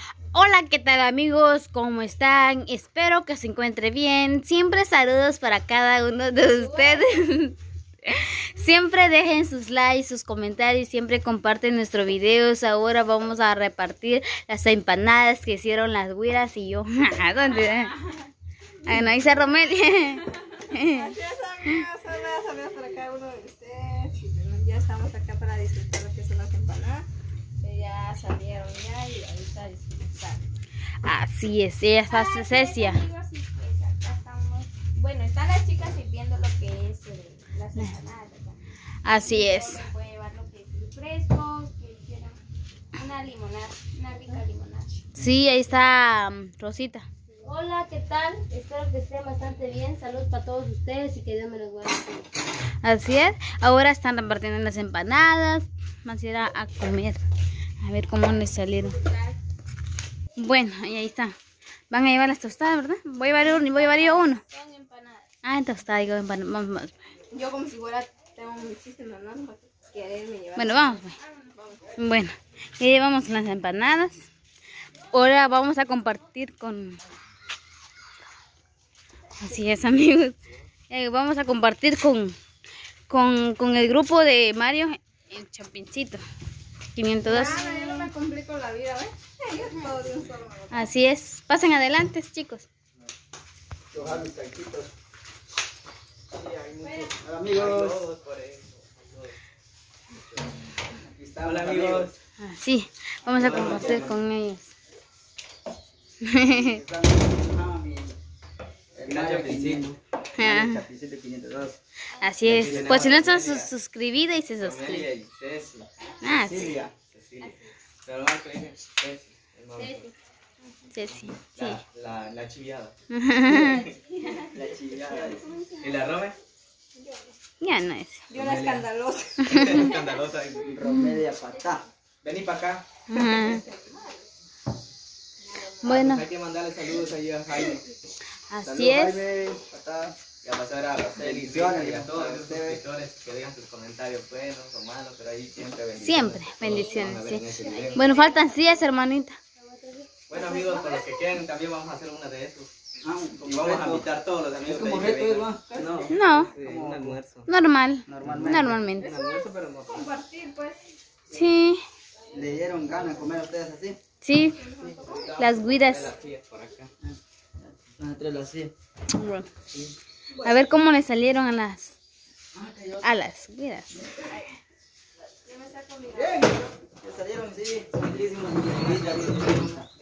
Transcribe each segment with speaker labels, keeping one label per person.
Speaker 1: Hola, ¿qué tal amigos? ¿Cómo están? Espero que se encuentre bien. Siempre saludos para cada uno de ustedes. Siempre dejen sus likes, sus comentarios, siempre comparten nuestros videos. Ahora vamos a repartir las empanadas que hicieron las güiras y yo. ¿Dónde? No hice Romelia.
Speaker 2: Así es, amigos, saludos para cada uno de ustedes. Ya estamos acá para disfrutar lo que son las empanadas. Que ya salieron ya y ahorita disfrutar.
Speaker 1: Así es, ella está Cecia.
Speaker 2: Amigos, y pues acá estamos. Bueno, están las chicas sirviendo lo que es las empanadas, ¿verdad?
Speaker 1: Así es.
Speaker 2: Puede llevar lo que es refrescos, que hicieron una limonada, una rica limonada.
Speaker 1: Sí, ahí está Rosita.
Speaker 3: Hola, ¿qué tal? Espero que estén bastante bien. Saludos para todos ustedes y que Dios me los guarde.
Speaker 1: Así es. Ahora están repartiendo las empanadas. Vamos a ir a comer. A ver cómo les salieron. Bueno, y ahí está. Van a llevar las tostadas, ¿verdad? Voy a llevar yo uno.
Speaker 2: Son empanadas.
Speaker 1: Ah, tostada, digo empanadas. Vamos.
Speaker 2: Yo como si fuera, tengo muchísimas ganas para quererme llevar.
Speaker 1: Bueno, vamos. Bueno, ya llevamos las empanadas. Ahora vamos a compartir con... Así es, amigos. Vamos a compartir con el grupo de Mario el champincito. 502.
Speaker 2: Yo no me complico la vida, ¿ves? Yo todo de un solo.
Speaker 1: Así es. Pasen adelante, chicos.
Speaker 4: Hola amigos. Hola amigos.
Speaker 1: Así, vamos a compartir con ellos. Así es. Pues si no están suscribidas y se suscriben. Ah, sí. Sí, sí.
Speaker 4: La chiviada. La chiviada. ¿Y la Rome?
Speaker 1: Ya no es.
Speaker 2: Yo una escandalosa.
Speaker 4: Escandalosa. Romelia patá. Vení para acá.
Speaker 1: Bueno,
Speaker 4: Hay que mandarle saludos ahí a Jaime.
Speaker 1: así es.
Speaker 4: Y a pasar a las bendiciones y a todos los suscriptores que digan sus comentarios buenos o malos, pero ahí siempre bendiciones.
Speaker 1: Siempre, bendiciones, sí. Bueno, faltan sillas, hermanita.
Speaker 4: Bueno amigos, para los que quieran también vamos a hacer una de esos. Y vamos a invitar a todos los amigos.
Speaker 5: ¿Es como
Speaker 4: de ahí que
Speaker 5: reto,
Speaker 4: vengan.
Speaker 5: Edwin?
Speaker 1: No,
Speaker 4: Sí, un almuerzo.
Speaker 1: normalmente.
Speaker 4: Un almuerzo, pero no.
Speaker 2: Compartir, pues.
Speaker 1: Sí,
Speaker 5: ¿Le dieron ganas de comer a ustedes así?
Speaker 1: sí, las guiras.
Speaker 4: Las sillas por acá.
Speaker 5: Nosotros lo hacíamos.
Speaker 1: A ver cómo le salieron a las guiras.
Speaker 5: Bien, ya salieron, sí, buenísimos.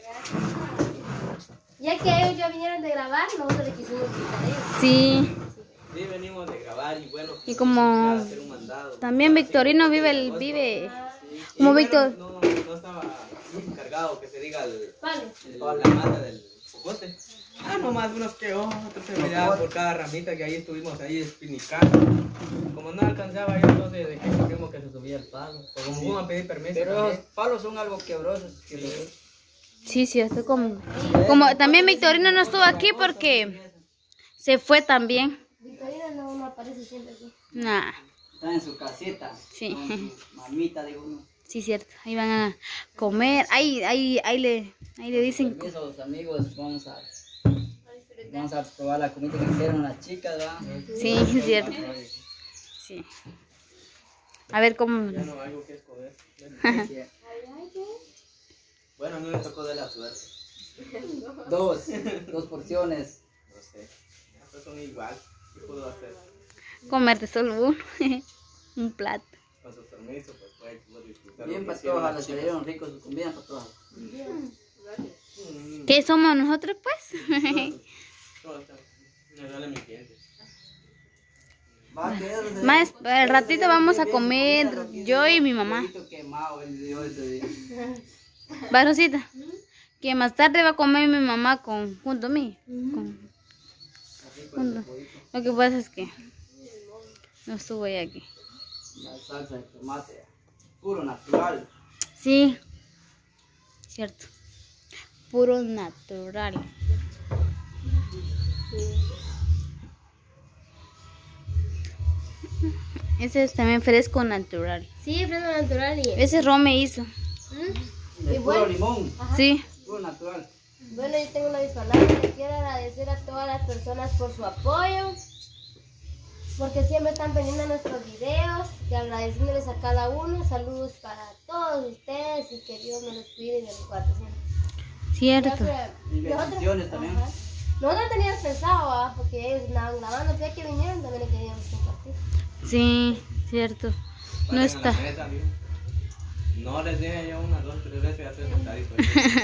Speaker 3: Ya que ellos ya vinieron de grabar, nosotros le quisimos quitar a ellos.
Speaker 1: Sí,
Speaker 4: Sí, venimos de grabar y bueno,
Speaker 1: y como
Speaker 4: hacer un mandado.
Speaker 1: también Victorino vive como
Speaker 4: Y
Speaker 1: Víctor.
Speaker 4: bueno, no estaba encargado que se diga
Speaker 3: Vale.
Speaker 4: la mata del cocote. Nomás unos que otros se miraban por cada ramita que ahí estuvimos ahí espinicando. Como no alcanzaba yo, entonces de que dijimos que se subía el palo. Pero como fuimos a pedir permiso.
Speaker 5: Pero
Speaker 4: también.
Speaker 5: los palos son algo quebrosos.
Speaker 1: Sí, cierto, como también Victorino no estuvo aquí porque se fue también.
Speaker 3: Victorina no aparece siempre aquí.
Speaker 1: Nah,
Speaker 5: Están en su casita.
Speaker 1: Sí.
Speaker 5: Con su mamita, digo uno.
Speaker 1: sí, cierto. Ahí van a comer. Ahí le dicen.
Speaker 5: Permisos, amigos, vamos a probar la comida que hicieron las chicas, ¿verdad?
Speaker 1: Sí, es cierto. Sí. A ver cómo.
Speaker 4: Ya no hay algo que escoger. Bueno, a mí me tocó de la suerte.
Speaker 5: Dos porciones.
Speaker 4: No sé. Estos son igual. ¿Qué puedo hacer?
Speaker 1: Comerte solo uno. Un plato.
Speaker 4: Con su permiso, pues puedo disfrutar.
Speaker 5: Bien
Speaker 4: lo que
Speaker 5: para
Speaker 4: hicieron
Speaker 5: todas,
Speaker 4: las
Speaker 5: les
Speaker 4: chicas.
Speaker 5: salieron ricos sus comidas para todas.
Speaker 1: ¿Qué somos nosotros, pues?
Speaker 4: Todo está. Me duele mi diente.
Speaker 5: Va, quédate.
Speaker 1: Más al ratito vamos a comer yo y mi mamá.
Speaker 5: Huevito quemado, él dio ese día.
Speaker 1: Va, Rosita. Que más tarde va a comer mi mamá junto a mí. Lo que pasa es que no estuve aquí.
Speaker 5: La salsa de tomate, puro natural.
Speaker 1: Sí, cierto. Puro natural. Ese es también fresco natural.
Speaker 3: Sí, fresco natural y...
Speaker 1: Ese Rome hizo.
Speaker 5: De
Speaker 3: Y
Speaker 5: puro
Speaker 3: bueno.
Speaker 5: limón.
Speaker 1: Sí.
Speaker 5: Puro
Speaker 3: yo tengo una de mis palabras. Le quiero agradecer a todas las personas por su apoyo, porque siempre están pendientes nuestros videos, y agradeciéndoles a cada uno. Saludos para todos ustedes y que Dios me los cuide y me los guarde siempre.
Speaker 1: Cierto.
Speaker 5: Y bendiciones también.
Speaker 3: Ajá. Nosotros teníamos pensado, porque ellos estaban grabando, pero ya que vinieron también le queríamos compartir.
Speaker 1: Sí, cierto. No
Speaker 4: Vayan a la
Speaker 1: está.
Speaker 4: mesa, amigo. No les dije yo unas 2, 3 veces, ya estoy sentadito.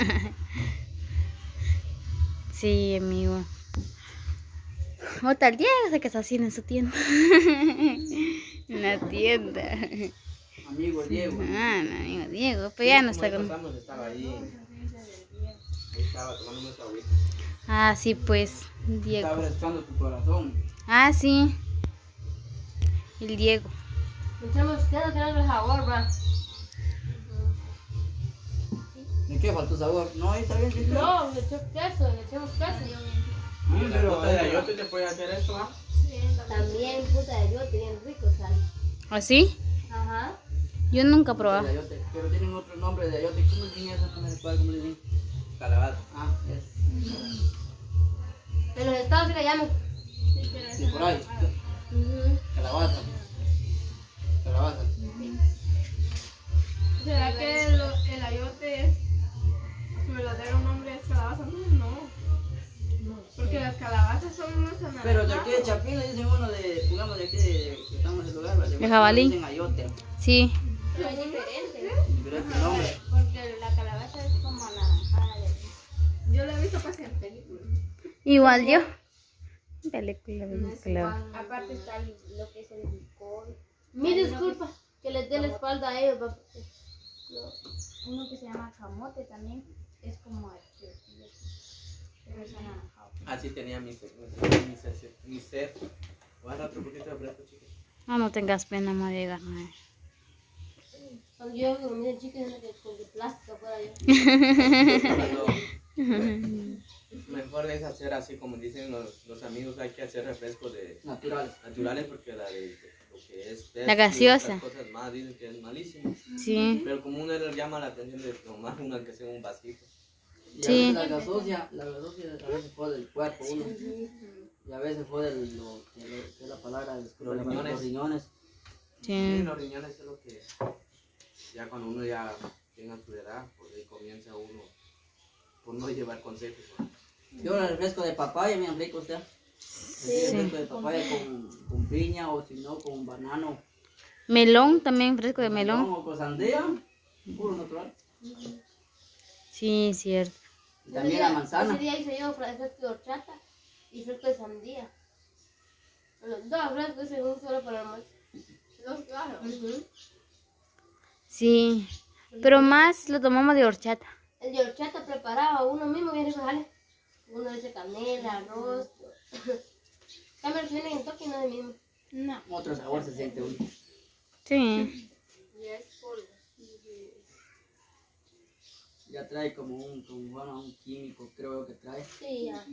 Speaker 1: Sí, amigo. Otra el Diego sé que está haciendo en su tienda. En la tienda.
Speaker 5: Amigo Diego.
Speaker 1: Ah, no, amigo Diego, pero ya no está con...
Speaker 4: Pasamos, estaba ahí. Ahí estaba tomando nuestra agüita.
Speaker 1: Ah, sí, pues,
Speaker 5: Está
Speaker 1: Diego.
Speaker 5: abrazando tu corazón.
Speaker 1: Ah, sí. El Diego.
Speaker 3: Le echamos queso, que no es sabor, va.
Speaker 5: ¿De qué faltó sabor? No, ahí está bien, sí.
Speaker 3: No, le echamos queso, le echamos queso.
Speaker 4: Y la fruta de ayote te puede hacer esto, ¿ah?
Speaker 3: También fruta de ayote, bien rico, sal.
Speaker 1: ¿Así?
Speaker 3: Ajá.
Speaker 1: Yo nunca he
Speaker 5: De
Speaker 1: probado.
Speaker 5: ayote, pero tienen otro nombre de ayote. ¿Cómo le dicen eso? No me recuerdo cómo le dicen.
Speaker 4: Calabaza.
Speaker 5: Ah, es.
Speaker 3: En los estados sí le llaman.
Speaker 5: Sí, por ahí. Calabaza. Calabaza.
Speaker 2: ¿Será que el ayote es su verdadero nombre es calabaza? No. Porque las calabazas son unos anaranjados.
Speaker 5: Pero de aquí de Chapín le dicen uno de, digamos de aquí de que estamos en el lugar,
Speaker 1: De jabalí.
Speaker 5: le dicen ayote.
Speaker 1: Sí.
Speaker 3: Pero es diferente.
Speaker 5: Diferente nombre.
Speaker 3: Porque la calabaza es como anaranjada.
Speaker 2: Yo lo he visto casi en películas.
Speaker 1: Igual yo. Película.
Speaker 3: Aparte está lo que es el licor. Mi disculpa, que les dé la espalda a ellos. Papá.
Speaker 6: Uno que se llama camote también es como el pero es anaranjado.
Speaker 4: Así tenía mi sed. Voy a dar otro poquito de fresco, chicos.
Speaker 1: No, no tengas pena, María.
Speaker 3: Cuando yo comí de chica, que con el plástico fuera yo.
Speaker 4: Mejor es hacer así como dicen los amigos, hay que hacer refrescos naturales porque la de lo que es Pepsi
Speaker 1: La gaseosa.
Speaker 4: y otras cosas más dicen que es malísimo.
Speaker 1: Sí.
Speaker 4: Pero como uno le llama la atención de tomar uno que sea un vasito.
Speaker 5: Y
Speaker 1: Sí.
Speaker 5: a veces la gaseosa a veces jode el cuerpo uno. Y a veces jode lo que es la palabra, disculpa,
Speaker 4: Los riñones.
Speaker 5: los riñones.
Speaker 4: Sí,
Speaker 1: Sí.
Speaker 4: los riñones es lo que ya cuando uno ya tenga su edad, pues ahí comienza uno por no llevar consejos, ¿no?
Speaker 5: Yo el refresco de papaya, bien rico usted. El refresco de papaya con piña o si no con banano.
Speaker 1: Melón también, fresco de melón.
Speaker 5: O con sandía, puro natural.
Speaker 1: Sí, cierto.
Speaker 5: Y también la
Speaker 3: Ese
Speaker 5: manzana.
Speaker 3: día hice yo fresco de horchata y fresco de sandía. Los dos frescos hice un solo para el almuerzo.
Speaker 2: Los claro.
Speaker 1: Sí. Pero más lo tomamos de horchata.
Speaker 3: El de horchata preparaba uno mismo, bien rico, ¿vale? Uno le echa canela, arroz. Cambio que viene en toque y no es el mismo.
Speaker 6: No.
Speaker 5: Otro sabor se siente uno.
Speaker 1: Sí.
Speaker 3: Ya es polvo.
Speaker 5: Ya trae como un químico, creo que trae.
Speaker 3: Sí, ya.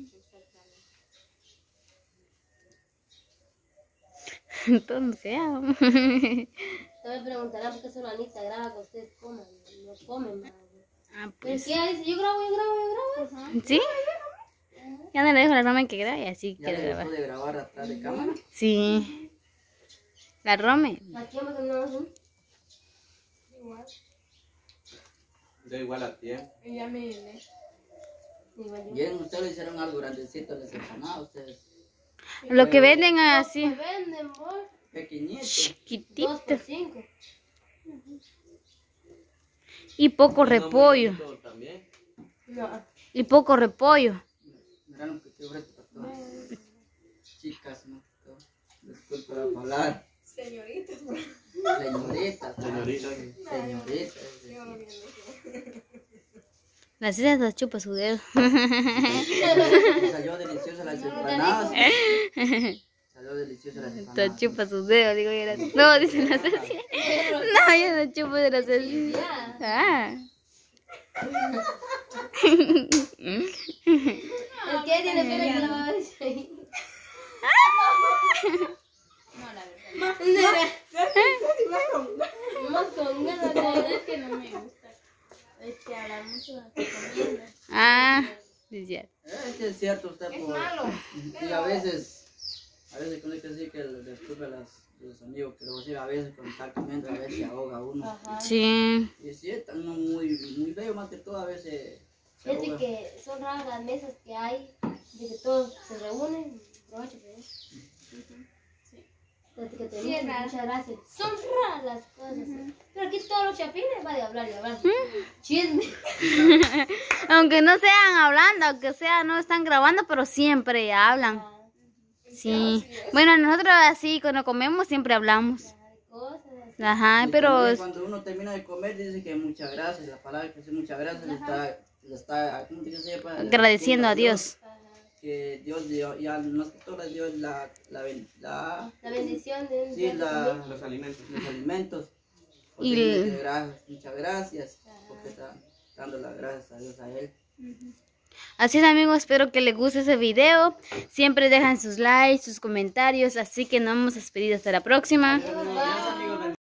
Speaker 1: Entonces,
Speaker 3: Te me preguntarán por qué solo Anita graba que ustedes coman. No comen, madre.
Speaker 1: ah,
Speaker 3: ¿Pero
Speaker 1: pues.
Speaker 3: qué? Dice, yo grabo.
Speaker 1: ¿Sí? Ya no le dejo la Rome que grabe, así
Speaker 5: Ya
Speaker 1: quiero
Speaker 5: le
Speaker 1: grabar.
Speaker 5: dejó de grabar atrás de cámara.
Speaker 1: Sí. La Rome.
Speaker 3: Aquí hemos terminado. Igual.
Speaker 4: Da igual a tiempo.
Speaker 2: Y ya me llené.
Speaker 3: Igual yo.
Speaker 5: Bien, ustedes le hicieron algo grandecito, les empanadas, ustedes.
Speaker 1: Lo que venden
Speaker 3: Me
Speaker 1: así,
Speaker 3: venden, boy.
Speaker 5: Pequeñito.
Speaker 3: 2
Speaker 1: chiquitito.
Speaker 3: por 5.
Speaker 1: Y poco
Speaker 4: No, muy
Speaker 1: repollo.
Speaker 4: bonito también.
Speaker 3: No.
Speaker 1: Y poco repollo.
Speaker 5: Miraron que estoy fresco para todas. Chicas, no. Disculpa la palabra.
Speaker 2: Señoritas.
Speaker 5: Señoritas.
Speaker 4: Señorita.
Speaker 5: Señoritas.
Speaker 1: La César se chupa su dedo.
Speaker 5: Salió deliciosa las empanadas. Salió deliciosa las
Speaker 1: Se
Speaker 5: empanadas.
Speaker 1: chupa su dedo, digo yo. No, dice la César. No, yo no chupo de la César. Ah.
Speaker 3: ¿El qué tiene pena que la va a decir ahí? Más con ganas, la verdad es que no me gusta. Es que hablar mucho de comida.
Speaker 1: Ah, Sí, es cierto.
Speaker 5: Sí es cierto usted.
Speaker 2: Es malo.
Speaker 5: Y a veces con que decir que después de los amigos que luego sí, a veces con estar comiendo, a veces se ahoga uno.
Speaker 3: Ajá.
Speaker 1: Sí.
Speaker 5: Y sí, está uno muy feo, más que todo, a veces se
Speaker 3: Fíjate
Speaker 5: ahoga.
Speaker 3: que son raras las mesas que hay, de que todos se reúnen. Aprovecho, ¿eh? Fíjate que te
Speaker 6: Sí,
Speaker 3: dije,
Speaker 6: es raro.
Speaker 3: muchas gracias. Son raras las cosas. Pero aquí todos los chapines van a hablar y hablar. Chisme.
Speaker 1: Aunque no sean hablando, aunque sea no están grabando, pero siempre hablan. Sí. Bueno, nosotros así cuando comemos siempre hablamos.
Speaker 3: Cosas.
Speaker 1: Ajá,
Speaker 5: Y
Speaker 1: pero
Speaker 5: también cuando uno termina de comer, dice que muchas gracias. La palabra que dice muchas gracias le está ¿cómo que se llama?
Speaker 1: agradeciendo a Dios.
Speaker 5: Que Dios dio, ya más que todo Dios la
Speaker 3: La bendición de un
Speaker 5: sí,
Speaker 4: Los alimentos.
Speaker 5: los alimentos.
Speaker 1: Y
Speaker 5: Porque
Speaker 1: el-
Speaker 5: dice que muchas gracias, porque está dando las gracias a Dios a él.
Speaker 1: Así es, amigos, espero que les guste ese video. Siempre dejan sus likes, sus comentarios, así que nos vemos despedidos hasta la próxima.
Speaker 4: Gracias, amigos.